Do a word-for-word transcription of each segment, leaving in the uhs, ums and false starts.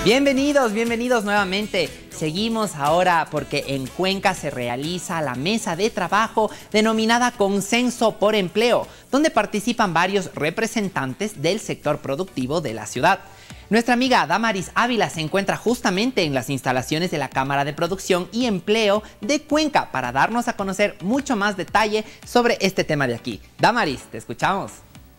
Bienvenidos, bienvenidos nuevamente. Seguimos ahora porque en Cuenca se realiza la mesa de trabajo denominada Consenso por Empleo, donde participan varios representantes del sector productivo de la ciudad. Nuestra amiga Damaris Ávila se encuentra justamente en las instalaciones de la Cámara de Producción y Empleo de Cuenca para darnos a conocer mucho más detalle sobre este tema de aquí. Damaris, te escuchamos.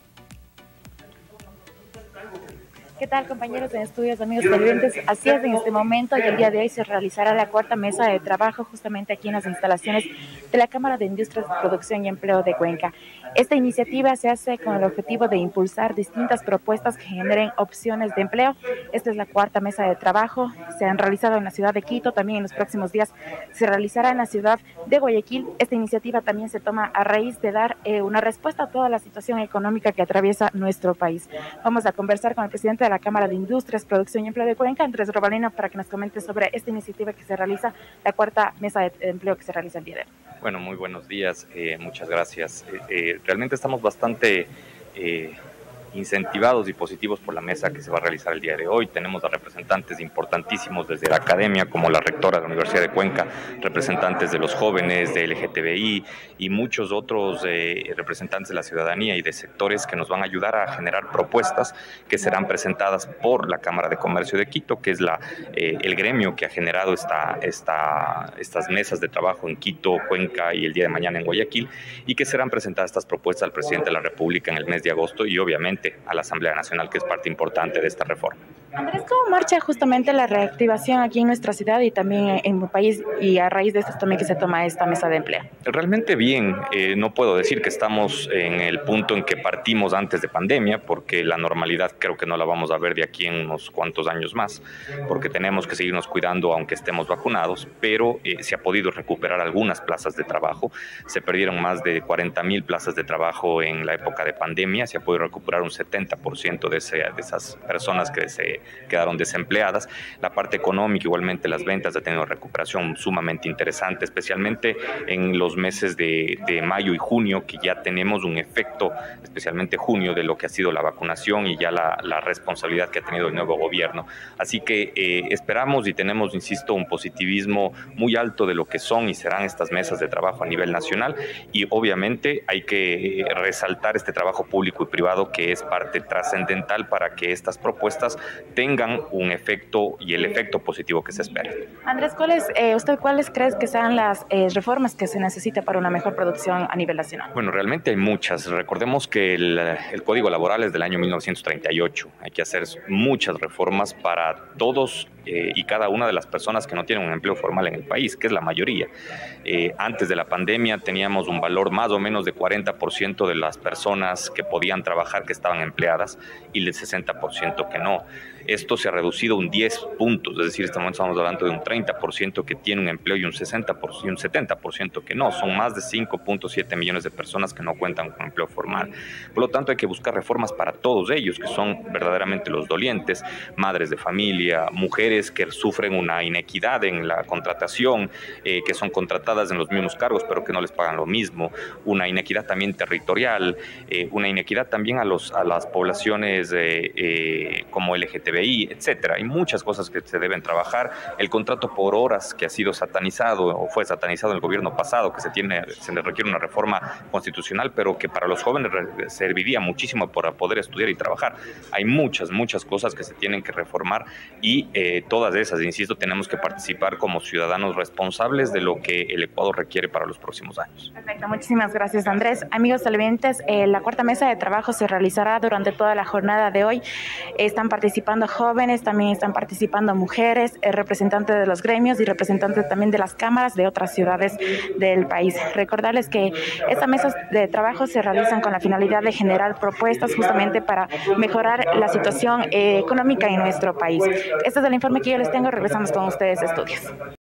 ¿Qué tal, compañeros en estudios, amigos televidentes? Así es, en este momento y el día de hoy se realizará la cuarta mesa de trabajo justamente aquí en las instalaciones de la Cámara de Industrias, Producción y Empleo de Cuenca. Esta iniciativa se hace con el objetivo de impulsar distintas propuestas que generen opciones de empleo. Esta es la cuarta mesa de trabajo. Se han realizado en la ciudad de Quito, también en los próximos días se realizará en la ciudad de Guayaquil. Esta iniciativa también se toma a raíz de dar eh, una respuesta a toda la situación económica que atraviesa nuestro país. Vamos a conversar con el presidente de la Cámara de Industrias, Producción y Empleo de Cuenca, Andrés Robalino, para que nos comente sobre esta iniciativa que se realiza, la cuarta mesa de empleo que se realiza el día de hoy. Bueno, muy buenos días, eh, muchas gracias. Eh, eh, realmente estamos bastante eh, incentivados y positivos por la mesa que se va a realizar el día de hoy. Tenemos a representantes importantísimos desde la academia, como la rectora de la Universidad de Cuenca, representantes de los jóvenes, de L G T B I y muchos otros eh, representantes de la ciudadanía y de sectores que nos van a ayudar a generar propuestas que serán presentadas por la Cámara de Comercio de Quito, que es la, eh, el gremio que ha generado esta, esta, estas mesas de trabajo en Quito, Cuenca y el día de mañana en Guayaquil, y que serán presentadas estas propuestas al presidente de la República en el mes de agosto y obviamente a la Asamblea Nacional, que es parte importante de esta reforma. Andrés, ¿cómo marcha justamente la reactivación aquí en nuestra ciudad y también en el país, y a raíz de esto también que se toma esta mesa de empleo? Realmente bien, eh, no puedo decir que estamos en el punto en que partimos antes de pandemia, porque la normalidad creo que no la vamos a ver de aquí en unos cuantos años más, porque tenemos que seguirnos cuidando aunque estemos vacunados, pero eh, se ha podido recuperar algunas plazas de trabajo. Se perdieron más de cuarenta mil plazas de trabajo en la época de pandemia, se ha podido recuperar un setenta por ciento de, ese, de esas personas que se quedaron desempleadas. La parte económica, igualmente las ventas, ha tenido recuperación sumamente interesante, especialmente en los meses de, de mayo y junio, que ya tenemos un efecto, especialmente junio, de lo que ha sido la vacunación y ya la, la responsabilidad que ha tenido el nuevo gobierno. Así que eh, esperamos y tenemos, insisto, un positivismo muy alto de lo que son y serán estas mesas de trabajo a nivel nacional, y obviamente hay que resaltar este trabajo público y privado que es parte trascendental para que estas propuestas tengan un efecto y el efecto positivo que se espera. Andrés, ¿cuáles, eh, ¿usted cuáles cree que sean las eh, reformas que se necesita para una mejor producción a nivel nacional? Bueno, realmente hay muchas. Recordemos que el, el Código Laboral es del año mil novecientos treinta y ocho. Hay que hacer muchas reformas para todos eh, y cada una de las personas que no tienen un empleo formal en el país, que es la mayoría. Eh, antes de la pandemia teníamos un valor más o menos de cuarenta por ciento de las personas que podían trabajar que estaban empleadas y el sesenta por ciento que no. Esto se ha reducido un diez puntos, es decir, estamos hablando de un treinta por ciento que tiene un empleo y un, sesenta por ciento, y un setenta por ciento que no. Son más de cinco punto siete millones de personas que no cuentan con empleo formal. Por lo tanto, hay que buscar reformas para todos ellos, que son verdaderamente los dolientes, madres de familia, mujeres que sufren una inequidad en la contratación, eh, que son contratadas en los mismos cargos, pero que no les pagan lo mismo, una inequidad también territorial, eh, una inequidad también a, los, a las poblaciones eh, eh, como L G T B I, etcétera. Hay muchas cosas que se deben trabajar. El contrato por horas que ha sido satanizado o fue satanizado en el gobierno pasado, que se tiene, se le requiere una reforma constitucional, pero que para los jóvenes serviría muchísimo para poder estudiar y trabajar. Hay muchas, muchas cosas que se tienen que reformar y eh, todas esas, insisto, tenemos que participar como ciudadanos responsables de lo que el Ecuador requiere para los próximos años. Perfecto, muchísimas gracias, Andrés. Amigos televidentes, eh, la cuarta mesa de trabajo se realizará durante toda la jornada de hoy. Están participando jóvenes, también están participando mujeres, eh, representantes de los gremios y representantes también de las cámaras de otras ciudades del país. Recordarles que estas mesas de trabajo se realizan con la finalidad de generar propuestas justamente para mejorar la situación eh, económica en nuestro país. Este es el informe que yo les tengo. Regresamos con ustedes a estudios.